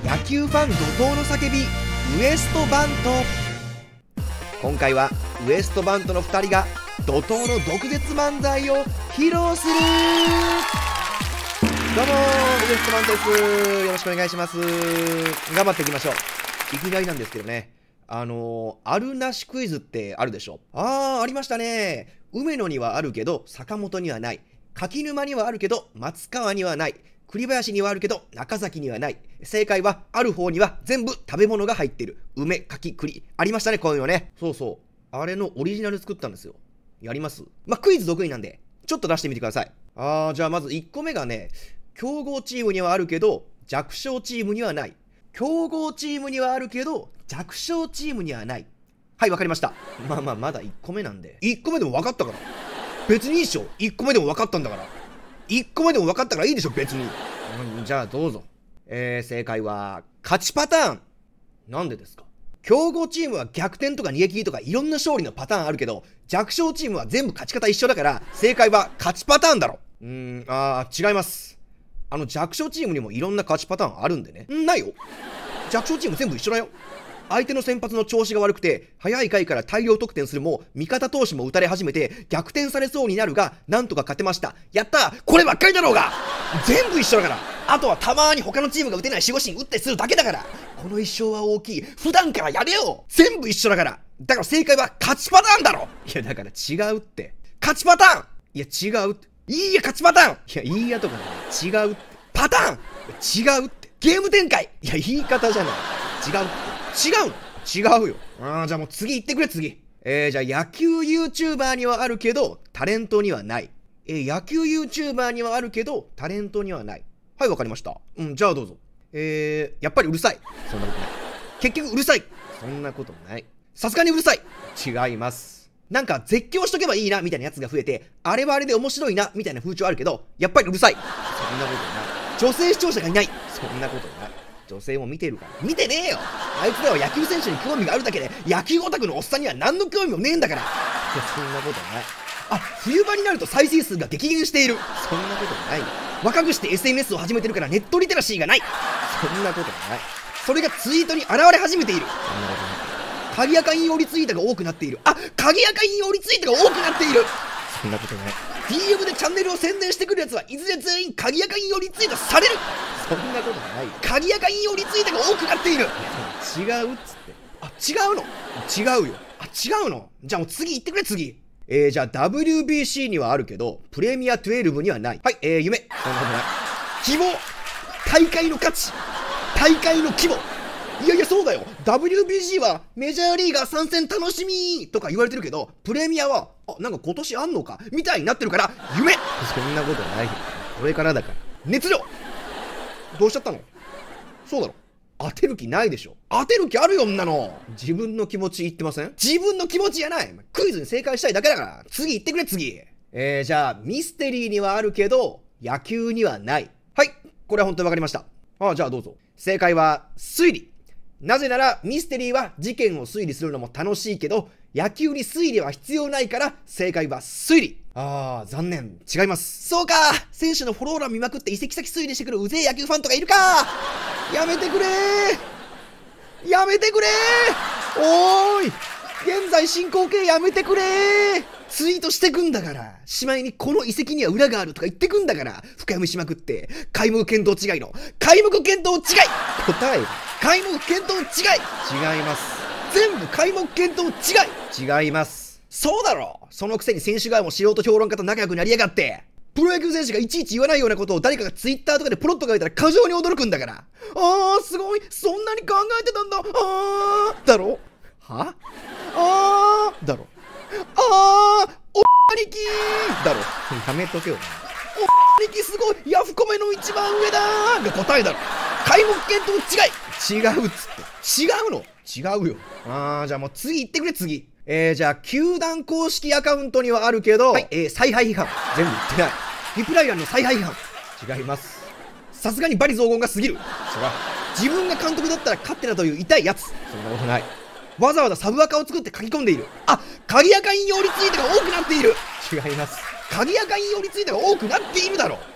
野球ファン怒涛の叫び、ウエストバント。今回はウエストバントの2人が怒涛の毒舌漫才を披露する。どうもウエストバントです。よろしくお願いします。頑張っていきましょう。いきなりなんですけどね、あるなしクイズってあるでしょ。ありましたね。梅野にはあるけど坂本にはない、柿沼にはあるけど松川にはない、栗林にはあるけど中崎にはない。正解はある方には全部食べ物が入ってる。梅、柿、栗。ありましたね、こういうのね。そうそう。あれのオリジナル作ったんですよ。やります？クイズ得意なんで、ちょっと出してみてください。じゃあまず1個目がね、強豪チームにはあるけど弱小チームにはない。強豪チームにはあるけど弱小チームにはない。はい、わかりました。まだ1個目なんで。1個目でも分かったから。別にいいでしょ。1個目でも分かったんだから。1個目でも分かったからいいでしょ、別に。じゃあどうぞ。正解は勝ちパターン。なんでですか？強豪チームは逆転とか逃げ切りとかいろんな勝利のパターンあるけど、弱小チームは全部勝ち方一緒だから、正解は勝ちパターンだろ。違います。弱小チームにもいろんな勝ちパターンあるんでね。ないよ。弱小チーム全部一緒だよ。相手の先発の調子が悪くて早い回から大量得点するも味方投手も打たれ始めて逆転されそうになるがなんとか勝てました。やったー、こればっかりだろうが。全部一緒だから。あとはたまーに他のチームが打てない守護神打ったりするだけだから。この一勝は大きい。普段からやれよ。全部一緒だから。だから正解は勝ちパターンだろ。いやだから違うって。勝ちパターン。いや違うって。いいや勝ちパターン。いやいいやとかね。違うって。パターン。違うって。ゲーム展開。いや言い方じゃない。違うって。違うよ。じゃあもう次行ってくれ、次。じゃあ野球 YouTuber にはあるけどタレントにはない。野球 YouTuber にはあるけどタレントにはない。はい、わかりました。じゃあどうぞ。やっぱりうるさい。そんなことない。結局うるさい。そんなことない。さすがにうるさい。違います。なんか絶叫しとけばいいなみたいなやつが増えて、あれはあれで面白いなみたいな風潮あるけど、やっぱりうるさい。そんなことない。女性視聴者がいない。そんなことない。女性も見てるから。見てねえよ。あいつらは野球選手に興味があるだけで、野球オタクのおっさんには何の興味もねえんだから。いやそんなことない。冬場になると再生数が激減している。そんなことない。若くして SNS を始めてるからネットリテラシーがない。そんなことない。それがツイートに現れ始めている。そんなことない。鍵垢引用リツイートが多くなっている。鍵垢引用リツイートが多くなっている。そんなことない。DM でチャンネルを宣伝してくるやつはいずれ全員鍵垢引用リツイートされる。そんなことない。鍵垢引用リツイートが多くなっている。違うっつって。違うの。違うよ。違うの。じゃあもう次行ってくれ、次。じゃあ WBC にはあるけどプレミア12にはない。はい、夢。そんなことない。希望。大会の価値。大会の規模。いやそうだよ。 WBC はメジャーリーガー参戦楽しみとか言われてるけど、プレミアはなんか今年あんのかみたいになってるから夢。そんなことないよ。これからだから。熱量。どうしちゃったの？そうだろ。当てる気ないでしょ。当てる気あるよ、んなの。自分の気持ち言ってません？自分の気持ちじゃない。クイズに正解したいだけだから。次行ってくれ、次。じゃあミステリーにはあるけど野球にはない。はい、これは本当に分かりました。じゃあどうぞ。正解は推理。なぜならミステリーは事件を推理するのも楽しいけど野球に推理は必要ないから正解は推理。残念。違います。そうか。選手のフォロー欄見まくって移籍先推理してくるうぜえ野球ファンとかいるか。やめてくれー。やめてくれー。おーい。現在進行形やめてくれー。ツイートしてくんだから。しまいにこの移籍には裏があるとか言ってくんだから。深読みしまくって。皆目見当違いの。皆目見当違い。答え。皆目見当違い。違います。全部皆目見当違い。違います。そうだろ。そのくせに選手側も素人評論家と仲良くなりやがって。プロ野球選手がいちいち言わないようなことを誰かがツイッターとかでポロッと書いたら過剰に驚くんだから。すごい。そんなに考えてたんだ。だろ。はだろ。お兄貴だろ。やめとけよ。お兄貴すごい。ヤフコメの一番上だーが答えだろ。皆目見当違い。違うっつって。違うの。違うよ。じゃあもう次行ってくれ、次。じゃあ球団公式アカウントにはあるけど、采配批判。全部言ってない。リプライ欄の采配批判。違います。さすがに罵詈雑言が過ぎる。違う。自分が監督だったら勝ってたという痛いやつ。そんなことない。わざわざサブアカを作って書き込んでいる。鍵垢引用リツイートが多くなっている。違います。鍵垢引用リツイートが多くなっているだろう。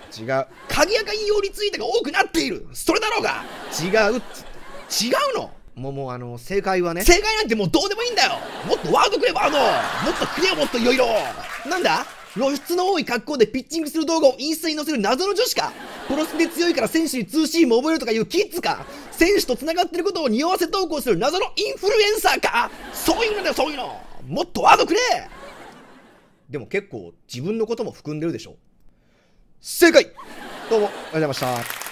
違う。鍵垢引用リツイートが多くなっている。それだろうが。違うっつ。違うの。正解はね。正解なんてもうどうでもいいんだよ。もっとワードくれ、ワード。もっとくれよ、もっといろいろ。なんだ、露出の多い格好でピッチングする動画をインスタに載せる謎の女子か。プロスピで強いから選手にツーシーム覚えるとかいうキッズか。選手と繋がってることを匂わせ投稿する謎のインフルエンサーか。そういうのだよ、そういうの。もっとワードくれ。でも結構自分のことも含んでるでしょ。正解。どうもありがとうございました。